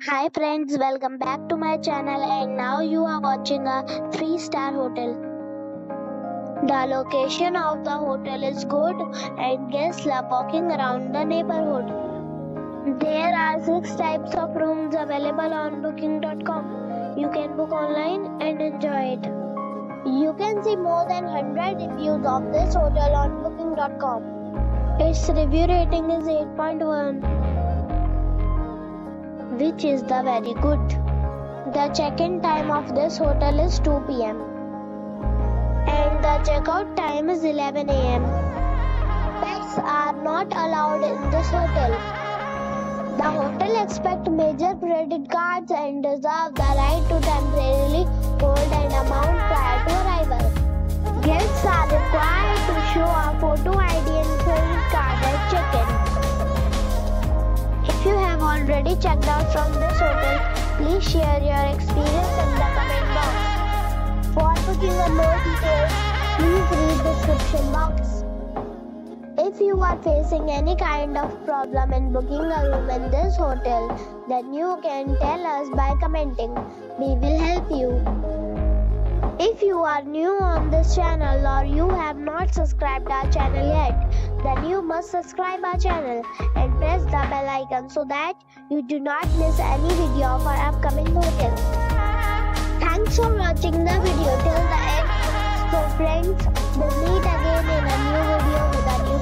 Hi friends, welcome back to my channel and now you are watching a 3-star hotel. The location of the hotel is good and guests love walking around the neighborhood. There are 6 types of rooms available on booking.com. You can book online and enjoy it. You can see more than 100 reviews of this hotel on booking.com. Its review rating is 8.1. which is the very good. The check-in time of this hotel is 2 p.m. and the check-out time is 11 a.m. Pets are not allowed in this hotel. The hotel accepts major credit cards and reserves the right to temporarily hold an amount prior to arrival. Guests are required to show a photo ID and credit card at check-in. If you have already checked out from this hotel, please share your experience in the comment box. For booking or more details, please read the description box. If you are facing any kind of problem in booking a room in this hotel, then you can tell us by commenting. We will help you. If you are new on this channel or you have not subscribed our channel yet, then you must subscribe our channel and press the bell icon so that you do not miss any video of our upcoming hotels. Thanks for watching the video till the end. So friends, we'll meet again in a new video with a new